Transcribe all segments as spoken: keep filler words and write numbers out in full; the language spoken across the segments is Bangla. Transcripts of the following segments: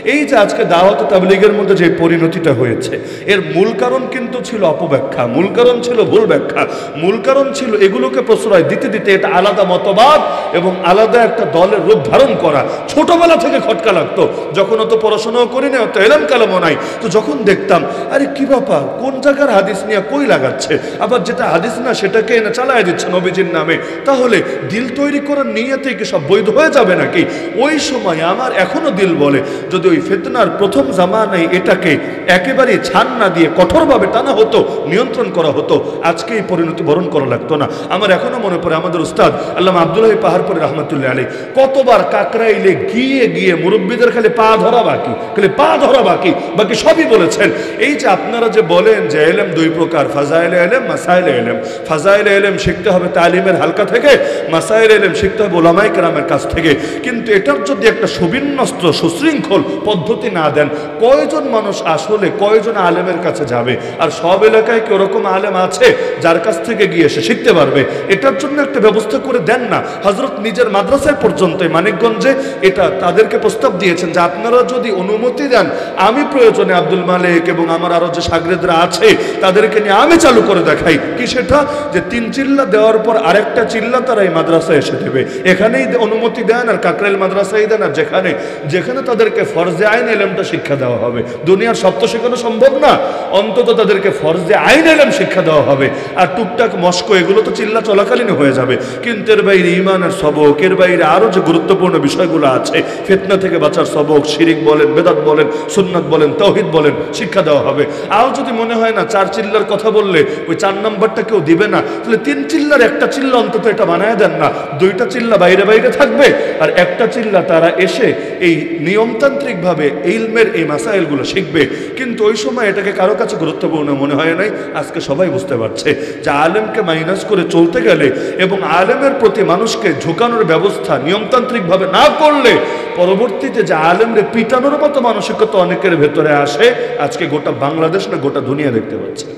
এই যে আজকে দাওয়াত তাবলীগের মধ্যে যে পরিণতিটা হয়েছে, এর মূল কারণ কিন্তু ছিল অপব্যাখ্যা, মূল কারণ ছিল ভুল ব্যাখ্যা, মূল কারণ ছিল এগুলোকে প্রশ্রয় দিতে দিতে এটা আলাদা মতবাদ এবং আলাদা একটা দলের রূপ ধারণ করা। ছোটবেলা থেকে খটকা লাগতো, যখন অত পড়াশোনাও করি না, অত এলাম কালামও নাই, তো যখন দেখতাম আরে কি ব্যাপার, কোন জায়গার হাদিস নিয়ে কই লাগাচ্ছে, আবার যেটা হাদিস না সেটাকে এনে চালায় দিচ্ছে নবীজির নামে, তাহলে দিল তৈরি করার নিয়তে কি সব বৈধ হয়ে যাবে নাকি? ওই সময় আমার এখনো দিল বলে যদি ওই ফিতনার প্রথম জামানায় এটাকে একেবারে ছাড় না দিয়ে কঠোরভাবে টানা হতো, নিয়ন্ত্রণ করা হতো, আজকে এই পরিণতি বরণ করা লাগতো না। আমার এখনো মনে পড়ে আমাদের উস্তাদ আল্লামা আব্দুল্লাহ পাহাড়পুরি রহমতুল্লাহ আলাইহি কতবার কাকরাইলে গিয়ে গিয়ে মুরব্বীদের খালি পা ধরা বাকি, খালি পা ধরা বাকি, বাকি সবই বলেছেন। এই যে আপনারা যে বলেন যে এলেম দুই প্রকার, ফাজাইলে এলেম, মাসাইলে এলেম, ফাজাইলে এলেম শিখতে হবে তালিমের হালকা থেকে, মাসাইলে এলেম শিখতে হবে ওলামায়ে কেরামের কাছ থেকে, কিন্তু এটার যদি একটা সুবিন্যস্ত সুশৃঙ্খল পদ্ধতি না দেন, কয়জন মানুষ আসলে কয়জন আলেমের কাছে যাবে? আর সব এলাকায় কি ওরকম আলেম আছে যার কাছ থেকে গিয়ে সে শিখতে পারবে? এটার জন্য একটা ব্যবস্থা করে দেন না। হযরত নিজের মাদ্রাসায় পর্যন্ত মানিকগঞ্জে এটা তাদেরকে প্রস্তাব দিয়েছেন যে আপনারা যদি অনুমতি দেন, আমি প্রয়োজনে আব্দুল মালিক এবং আমার আরো যে শাগরেদরা আছে তাদেরকে নিয়ে আমি চালু করে দেখাই। কি সেটা? যে তিন চিল্লা দেওয়ার পর আরেকটা চিল্লা তারা এই মাদ্রাসায় এসে দেবে, এখানেই অনুমতি দেন, আর কাকরাইল মাদ্রাসায় দেন, আর যেখানে যেখানে তাদেরকে ফরজে আইন এলেমটা শিক্ষা দেওয়া হবে। দুনিয়ার সব তো শেখানো সম্ভব না, অন্তত তাদেরকে ফরজে আইন এলেম শিক্ষা দেওয়া হবে। আর টুকটাক মস্ক এগুলো তো চিল্লা চলাকালীন হয়ে যাবে, কিন্তু এর বাইরে ইমানের সবক, এর বাইরে আরো যে গুরুত্বপূর্ণ বিষয়গুলো আছে, ফিতনা থেকে বাঁচার সবক, শিরিক বলেন, বেদাত বলেন, সুন্নাত বলেন, তাওহীদ বলেন, শিক্ষা দেওয়া হবে। আর যদি মনে হয় না চার চিল্লার কথা বললে ওই চার নম্বরটা কেউ দিবে না, তাহলে তিন চিল্লার একটা চিল্লা অন্তত এটা বানায় দেন না, দুইটা চিল্লা বাইরে বাইরে থাকবে, আর একটা চিল্লা তারা এসে এই নিয়মতান্ত্রিক ভাবে ইলমের এই মাসাইলগুলো শিখবে। কিন্তু ওই সময় এটাকে কারো কাছে গুরুত্বপূর্ণ মনে হয় নাই। আজকে সবাই বুঝতে পারছে যে আলেমকে মাইনাস করে চলতে গেলে এবং আলেমের প্রতি মানুষকে ঝুঁকানোর ব্যবস্থা নিয়মতান্ত্রিক ভাবে না করলে পরবর্তীতে যে আলেমরে পিটানোর মতো মানসিকতা অনেকের ভেতরে আসে, আজকে গোটা বাংলাদেশ না গোটা দুনিয়া দেখতে পাচ্ছে।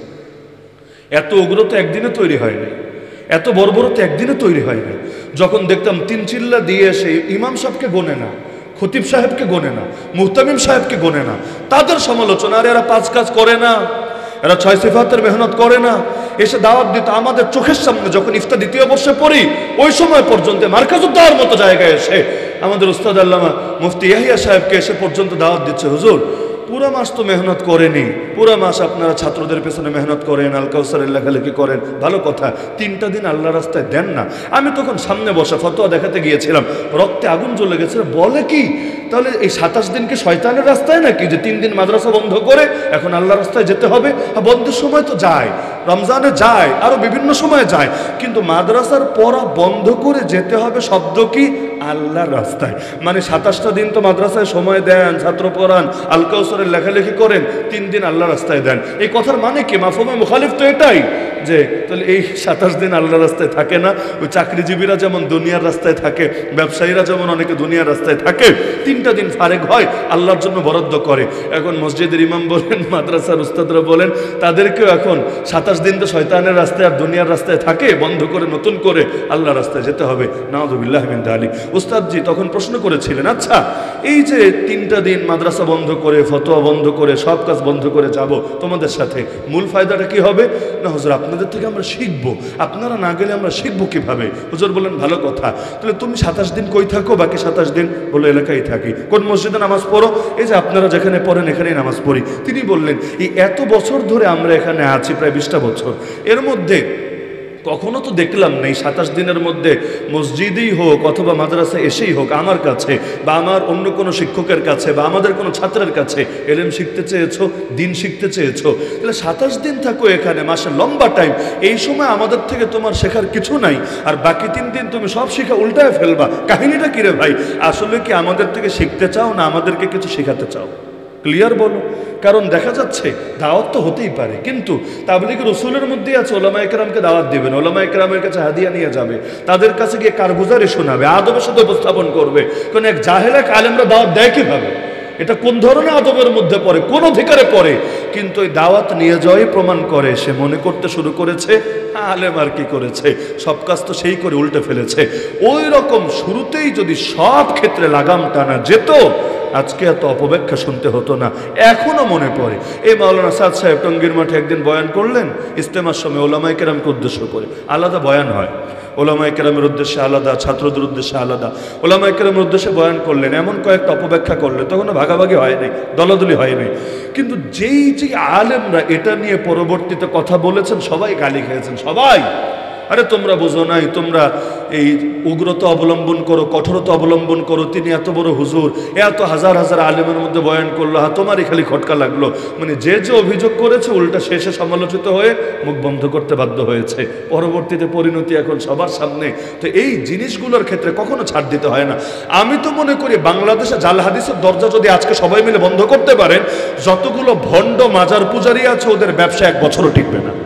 এত উগ্রতা একদিনে তৈরি হয়নি, এত বর্বরতা একদিনে তৈরি হয়নি। যখন দেখতাম তিন চিল্লা দিয়ে এসে ইমাম সাহেবকে গোনে না, খতিব সাহেবকে গোনে না, মুহতামিম সাহেবকে গোনে না, তাদের সমালোচনা, আর এরা পাঁচ কাজ করে না, এরা ছয় সিফাতের মেহনত করে না, এসে দাওয়াত দিত আমাদের চোখের সামনে। যখন ইফতার দ্বিতীয় বর্ষে পড়ি ওই সময় পর্যন্ত মার্কাজুদ্দার মতো জায়গায় এসে আমাদের উস্তাদ আল্লামা মুফতি ইয়াহিয়া সাহেবকে এসে পর্যন্ত দাওয়াত দিচ্ছে, হুজুর পুরা মাস তো মেহনত করেনি, পুরা মাস আপনারা ছাত্রদের পেছনে মেহনত করেন, আল কাউসারের লেখালেখি করেন, ভালো কথা, তিনটা দিন আল্লাহ রাস্তায় দেন না। আমি তখন সামনে বসা ফতোয়া দেখাতে গিয়েছিলাম, রক্তে আগুন জ্বলে গেছিল। বলে কি তাহলে এই সাতাশ দিনকে শয়তানের রাস্তায় নাকি, যে তিন দিন মাদ্রাসা বন্ধ করে এখন আল্লাহ রাস্তায় যেতে হবে? বন্ধের সময় তো যায়, রমজানে যায়, আরো বিভিন্ন সময় যায়, কিন্তু মাদ্রাসার পড়া বন্ধ করে যেতে হবে শব্দ কি? আল্লাহর রাস্তায়। মানে সাতাশটা দিন তো মাদ্রাসায় সময় দেন, ছাত্র পড়ান, আল কাউসারের লেখালেখি করেন, তিন দিন আল্লাহ রাস্তায় দেন। এই কথার মানে কি? মাফহুমে মুখালিফ তো এটাই, যে তাহলে এই সাতাশ দিন আল্লাহর রাস্তায় থাকে না। ওই চাকরিজীবীরা যেমন দুনিয়ার রাস্তায় থাকে, ব্যবসায়ীরা যেমন অনেকে দুনিয়ার রাস্তায় থাকে, তিনটা দিন ফারেক হয়, আল্লাহর জন্য বরাদ্দ করে। এখন মসজিদের ইমাম বলেন, মাদ্রাসার উস্তাদরা বলেন, তাদেরকেও এখন সাতাশ দিন তো শয়তানের রাস্তায় আর দুনিয়ার রাস্তায় থাকে, বন্ধ করে নতুন করে আল্লাহ রাস্তায় যেতে হবে। নাউযুবিল্লাহি মিন যালিক। উস্তাদজি তখন প্রশ্ন করেছিলেন, আচ্ছা এই যে তিনটা দিন মাদ্রাসা বন্ধ করে, ফতোয়া বন্ধ করে, সব কাজ বন্ধ করে যাব তোমাদের সাথে, মূল ফায়দাটা কি হবে? না হুজুর আপনাদের থেকে আমরা শিখবো, আপনারা না গেলে আমরা শিখবো কিভাবে? হুজুর বলেন, ভালো কথা, তাহলে তুমি সাতাশ দিন কই থাকো? বাকি সাতাশ দিন বলে এলাকায় থাকি। কোন মসজিদে নামাজ পড়ো? এই যে আপনারা যেখানে পড়েন এখানেই নামাজ পড়ি। তিনি বললেন, এই এত বছর ধরে আমরা এখানে আছি, প্রায় বিশটা বছর, এর মধ্যে কখনো তো দেখলাম না এই সাতাশ দিনের মধ্যে মসজিদেই হোক অথবা মাদ্রাসা এসেই হোক আমার কাছে বা আমার অন্য কোনো শিক্ষকের কাছে বা আমাদের কোনো ছাত্রের কাছে এলেম শিখতে চেয়েছো, দিন শিখতে চেয়েছো, তাহলে সাতাশ দিন থাকো এখানে, মাসে লম্বা টাইম, এই সময় আমাদের থেকে তোমার শেখার কিছু নাই, আর বাকি তিন দিন তুমি সব শিখা উল্টায় ফেলবা। কাহিনীটা কিরে ভাই? আসলে কি আমাদের থেকে শিখতে চাও না আমাদেরকে কিছু শেখাতে চাও? ক্লিয়ার বলো। কারণ দেখা যাচ্ছে দাওয়াত তো হতেই পারে, কিন্তু তাবলীগের রসুলের মধ্যেই আছে ওলামায়ে কেরামকে দাওয়াত দিবেন, ওলামায়ে কেরামের কাছে হাদিয়া নিয়ে যাবে, তাদের কাছে গিয়ে কারগুজারি শোনাবে, আদবের সাথে উপস্থাপন করবে। কারণ এক জাহেল এক আলেমরা দাওয়াত দেয় কিভাবে? এটা কোন ধরনের আদবের মধ্যে পড়ে, কোন অধিকারে পড়ে? কিন্তু ওই দাওয়াত নিয়ে যাওয়াই প্রমাণ করে সে মনে করতে শুরু করেছে আলেম আর কি করেছে, সব কাজ তো সেই করে উল্টে ফেলেছে। ওই রকম শুরুতেই যদি সব ক্ষেত্রে লাগাম টানা যেত, আজকে এত অপব্যাখ্যা শুনতে হতো না। এখনো মনে পড়ে এই মাওলানা সাদ সাহেব টঙ্গীর মাঠে একদিন বয়ান করলেন ইজতেমার সময় ওলামায়ে কেরামকে উদ্দেশ্য করে। আলাদা বয়ান হয়, ওলামায়ে কেরামের উদ্দেশ্যে আলাদা, ছাত্রদের উদ্দেশ্যে আলাদা। ওলামায়ে কেরামের উদ্দেশ্যে বয়ান করলেন, এমন কয়েকটা অপব্যাখ্যা করলেন, তখন ভাগাভাগি হয় নাই, দলাদলি হয় নাই। কিন্তু যেই যে আলেমরা এটা নিয়ে পরবর্তীতে কথা বলেছেন সবাই গালি খেয়েছেন, সবাই। আরে তোমরা বোঝো নাই, তোমরা এই উগ্রতা অবলম্বন করো, কঠোরতা অবলম্বন করো, তিনি এত বড় হুজুর, এত হাজার হাজার আলেমের মধ্যে বয়ান করলো, হ্যাঁ তোমারই খালি খটকা লাগলো। মানে যে যে অভিযোগ করেছে উল্টা শেষে সমালোচিত হয়ে মুখ বন্ধ করতে বাধ্য হয়েছে। পরবর্তীতে পরিণতি এখন সবার সামনে। তো এই জিনিসগুলোর ক্ষেত্রে কখনো ছাড় দিতে হয় না। আমি তো মনে করি বাংলাদেশে জাল হাদিসের দরজা যদি আজকে সবাই মিলে বন্ধ করতে পারেন, যতগুলো ভণ্ড মাজার পূজারী আছে ওদের ব্যবসা এক বছরও টিকবে না।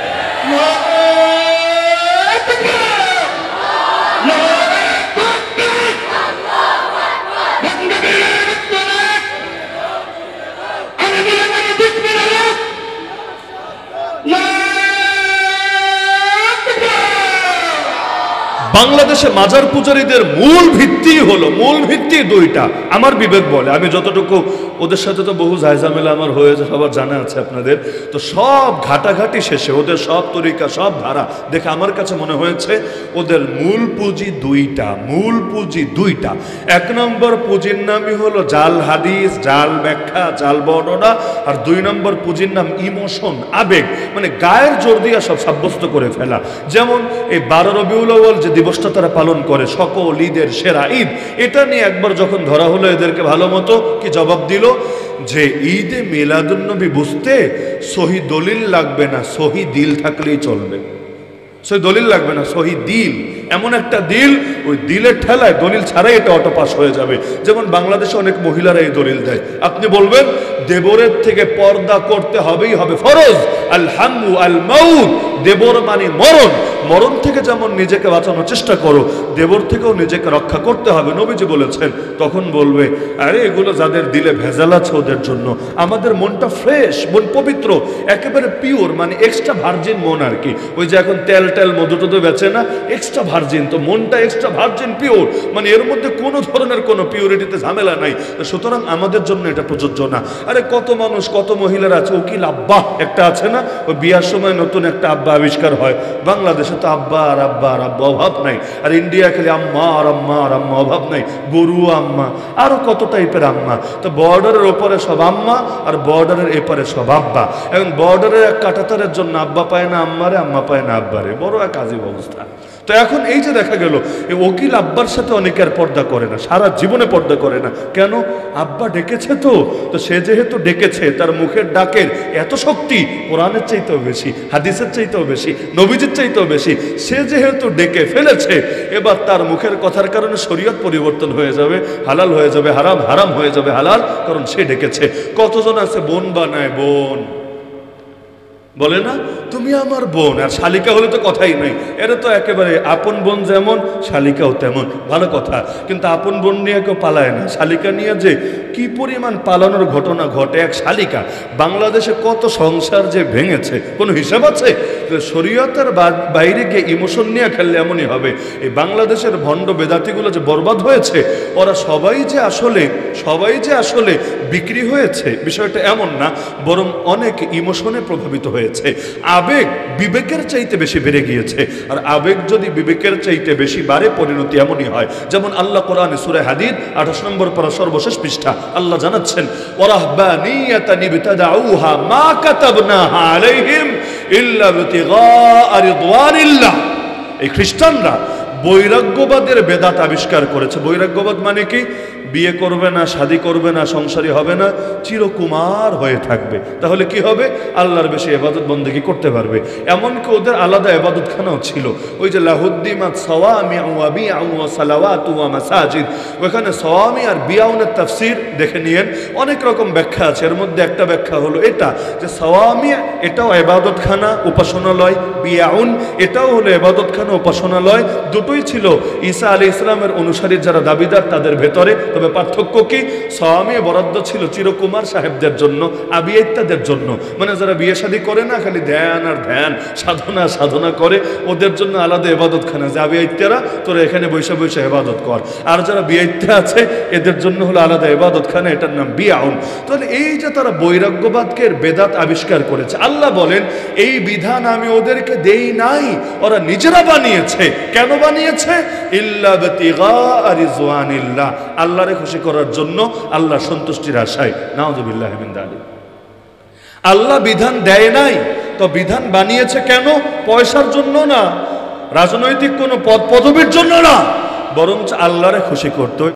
বাংলাদেশে মাজার পূজারীদের মূল ভিত্তি হলো, মূল ভিত্তি দুইটা আমার বিবেক বলে। আমি যতটুকু ওদের সাথে তো বহু জায়জামেলা আমার হয়েছে, সবার জানা আছে আপনাদের। তো সব ঘাটাঘাটি শেষে ওদের সব তরিকা, সব ধারা দেখে আমার কাছে মনে হয়েছে ওদের মূল পুঁজি দুইটা, মূল পুঁজি দুইটা। এক নম্বর পুঁজির নামই হলো জাল হাদিস, জাল ব্যাখ্যা, জাল বর্ণনা। আর দুই নম্বর পুঁজির নাম ইমোশন, আবেগ, মানে গায়ের জোর দিয়ে সব সাব্যস্ত করে ফেলা। যেমন এই বারো রবিউল আউয়াল যে দিবসটা তারা পালন করে, সকল ঈদের সেরা ঈদ, এটা নিয়ে একবার যখন ধরা হলো এদেরকে ভালো মতো, কি জবাব দিল যে ঈদে মিলাদুন্নবী বুঝতে সহি দলিল লাগবে না, সহি দিল থাকলেই চলবে। সহি দলিল লাগবে না, সহি দিল, এমন একটা দিল, ওই দিলের ঠেলায় দলিল ছাড়াই এটা অটো পাস হয়ে যাবে। যেমন বাংলাদেশে অনেক মহিলারা এই দলিল দেয়, আপনি বলবেন দেবরের থেকে পর্দা করতে হবেই হবে, ফরজ। আল হামু আল মাউত, দেবর মানে মরণ, মরণ থেকে যেমন নিজেকে বাঁচানোর চেষ্টা করো, দেবর থেকেও নিজেকে রক্ষা করতে হবে, নবীজি বলেছেন। তখন বলবে আরে এগুলো যাদের দিলে ভেজাল আছে ওদের জন্য। আমাদের মনটা ফ্রেশ, মন পবিত্র, একেবারে পিওর, মানে এক্সট্রা ভার্জিন মন আর কি। ওই যে এখন তেল টেল মধু টধু বেচে না, এক্সট্রা ভার্জিন, তো মনটা এক্সট্রা ভার্জিন পিওর, মানে এর মধ্যে কোনো ধরনের কোনো পিওরিটিতে ঝামেলা নাই। সুতরাং আমাদের জন্য এটা প্রযোজ্য না। আরে কত মানুষ, কত মহিলারা আছে, উকিল আব্বা একটা আছে না, ওই বিয়ার সময় নতুন একটা আব্বা আবিষ্কার হয়। বাংলাদেশে তো আব্বা আর আব্বা আর আব্বা অভাব নাই, আর ইন্ডিয়া খালি আম্মা আর আম্মা আর আম্মা অভাব নাই, গরু আম্মা, আরো কত টাইপের আম্মা। তো বর্ডারের ওপরে সব আম্মা আর বর্ডারের এপারে সব আব্বা। এখন বর্ডারের এক কাটাতারের জন্য আব্বা পায় না আম্মারে, আম্মা পায় না আব্বারে, বড় এক আজীব অবস্থা। তো এখন এই যে দেখা গেল এই উকিল আব্বার সাথে অনেকের পর্দা করে না, সারা জীবনে পর্দা করে না। কেন? আব্বা ডেকেছে তো, তো সে যেহেতু ডেকেছে, তার মুখের ডাকের এত শক্তি কোরআনের চাইতেও বেশি, হাদিসের চাইতেও বেশি, নবীজির চাইতেও বেশি। সে যেহেতু ডেকে ফেলেছে, এবার তার মুখের কথার কারণে শরীয়ত পরিবর্তন হয়ে যাবে, হালাল হয়ে যাবে হারাম, হারাম হয়ে যাবে হালাল, কারণ সে ডেকেছে। কতজন আছে বোন বানায়, বোন বলে না তুমি আমার বোন, আর শালিকা হলে তো কথাই নাই। এরা তো একেবারে আপন বোন যেমন শালিকাও তেমন, ভালো কথা। কিন্তু আপন বোন নিয়ে কেউ পালায় না, শালিকা নিয়ে যে কি পরিমাণ পালানোর ঘটনা ঘটে এক শালিকা। বাংলাদেশে কত সংসার যে ভেঙেছে কোনো হিসাব আছে? শরীয়তের বাইরে গিয়ে ইমোশন নিয়ে খেললে এমনই হবে। এই বাংলাদেশের ভণ্ড বেদাতিগুলো যে বরবাদ হয়েছে, ওরা সবাই যে আসলে সবাই যে আসলে বিক্রি হয়েছে বিষয়টা এমন না, বরং অনেক ইমোশনে প্রভাবিত হয়েছে। আবেগ বিবেকের চাইতে বেশি বেড়ে গিয়েছে, আর আবেগ যদি বিবেকের চাইতে বেশি বাড়ে পরিণতি এমনই হয়। যেমন আল্লাহ কোরআনে সূরা হাদীদ আঠাশ নম্বর পারা সর্বশেষ পৃষ্ঠা আল্লাহ জানাচ্ছেন, ওয়ারাহবানিয়াতান ইবতাদাউহা মা কাতাবনাহা আলাইহিম ইল্লা ইবতিগাআ রিদওয়ানিল্লাহ। এই খ্রিস্টানরা বৈরাগ্যবাদের বেদাত আবিষ্কার করেছে। বৈরাগ্যবাদ মানে কি? বিয়ে করবে না, শাদী করবে না, সংসারী হবে না, চিরকুমার হয়ে থাকবে। তাহলে কি হবে? আল্লাহর বেশি ইবাদত বন্দেগী করতে পারবে। এমনকি ওদের আলাদা ইবাদতখানাও ছিল, ওই যে লাহুদ্দিমাত সাওয়ামিউ ওয়া বিআউ ওয়া সালাওয়াতু ওয়া মাসাজিদ। ওখানে সাওয়ামি আর বিআউনের তাফসীর দেখে নিয়েন, অনেক রকম ব্যাখ্যা আছে। এর মধ্যে একটা ব্যাখ্যা হলো এটা যে সাওয়ামি এটাও ইবাদতখানা, উপাসনালয়, বিআউন এটাও হলো ইবাদতখানা, উপাসনালয়। দুটোই ছিল ঈসা আলাইহিস সালামের অনুসারী যারা দাবিদার তাদের ভেতরে। তো তবে পার্থক্য কি, সওয়ামে বরাদ্দ ছিল চিরকুমার সাহেবদের জন্য, আবিয়াইত্তাদের জন্য, মানে যারা বিয়ে শাদী করে না, খালি ধ্যান আর ধ্যান, সাধনা সাধনা করে, ওদের জন্য আলাদা ইবাদতখানা, যে আবিয়াইত্তারা তোরা এখানে বৈশা বৈশা ইবাদত কর। আর যারা বিয়াইত্তা আছে এদের জন্য হলো আলাদা ইবাদতখানা, এটার নাম বিয়াউন। তাহলে এই যে তারা বৈরাগ্যবাদকে বেদাত আবিষ্কার করেছে, আল্লাহ বলেন এই বিধান আমি ওদেরকে দেই নাই, ওরা নিজেরা বানিয়েছে। কেন বানিয়েছে? ইল্লা বিতিগা রিজওয়ানিল্লাহ, আল্লাহরে খুশি করার জন্য, আল্লাহ সন্তুষ্টির আশায়। নাউযুবিল্লাহি মিন যালিক। আল্লাহ বিধান দেয় নাই, তো বিধান বানিয়েছে কেন? পয়সার জন্য না, রাজনৈতিক কোনো পদ পদবীর জন্য না, বরং আল্লাহরে খুশি করতে।